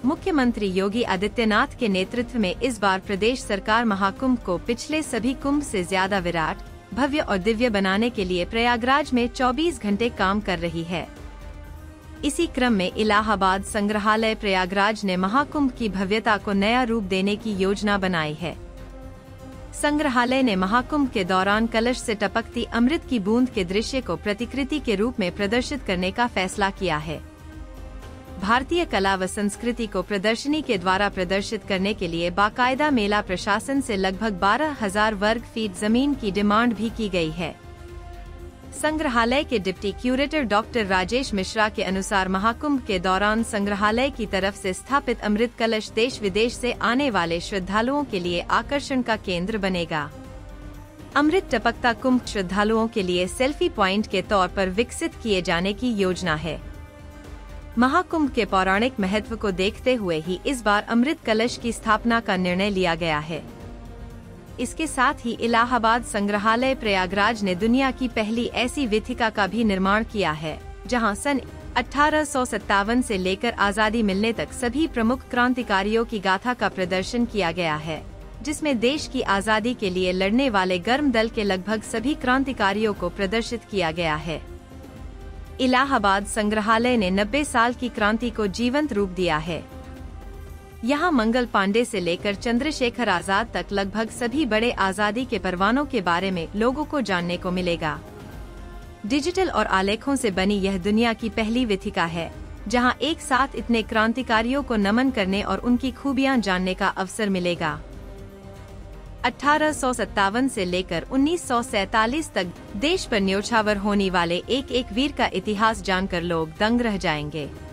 मुख्यमंत्री योगी आदित्यनाथ के नेतृत्व में इस बार प्रदेश सरकार महाकुंभ को पिछले सभी कुंभ से ज्यादा विराट, भव्य और दिव्य बनाने के लिए प्रयागराज में 24 घंटे काम कर रही है। इसी क्रम में इलाहाबाद संग्रहालय प्रयागराज ने महाकुंभ की भव्यता को नया रूप देने की योजना बनाई है। संग्रहालय ने महाकुंभ के दौरान कलश से टपकती अमृत की बूंद के दृश्य को प्रतिकृति के रूप में प्रदर्शित करने का फैसला किया है। भारतीय कला व संस्कृति को प्रदर्शनी के द्वारा प्रदर्शित करने के लिए बाकायदा मेला प्रशासन से लगभग 12,000 वर्ग फीट जमीन की डिमांड भी की गई है। संग्रहालय के deputy curator doctor Rajesh Mishra के अनुसार महाकुंभ के दौरान संग्रहालय की तरफ से स्थापित अमृत कलश देश विदेश से आने वाले श्रद्धालुओं के लिए आकर्षण का केंद्र बनेगा। अमृत टपकता कुंभ श्रद्धालुओं के लिए सेल्फी पॉइंट के तौर पर विकसित किए जाने की योजना है। महाकुंभ के पौराणिक महत्व को देखते हुए ही इस बार अमृत कलश की स्थापना का निर्णय लिया गया है। इसके साथ ही इलाहाबाद संग्रहालय प्रयागराज ने दुनिया की पहली ऐसी वीथिका का भी निर्माण किया है, जहां सन 1857 से लेकर आजादी मिलने तक सभी प्रमुख क्रांतिकारियों की गाथा का प्रदर्शन किया गया है, जिसमें देश की आजादी के लिए लड़ने वाले गर्म दल के लगभग सभी क्रांतिकारियों को प्रदर्शित किया गया है। इलाहाबाद संग्रहालय ने 90 साल की क्रांति को जीवंत रूप दिया है। यहाँ मंगल पांडे से लेकर चंद्रशेखर आजाद तक लगभग सभी बड़े आजादी के परवानों के बारे में लोगों को जानने को मिलेगा। डिजिटल और आलेखों से बनी यह दुनिया की पहली वीथिका है, जहाँ एक साथ इतने क्रांतिकारियों को नमन करने और उनकी खूबियाँ जानने का अवसर मिलेगा। 1857 से लेकर 1947 तक देश पर न्योछावर होने वाले एक एक वीर का इतिहास जानकर लोग दंग रह जाएंगे।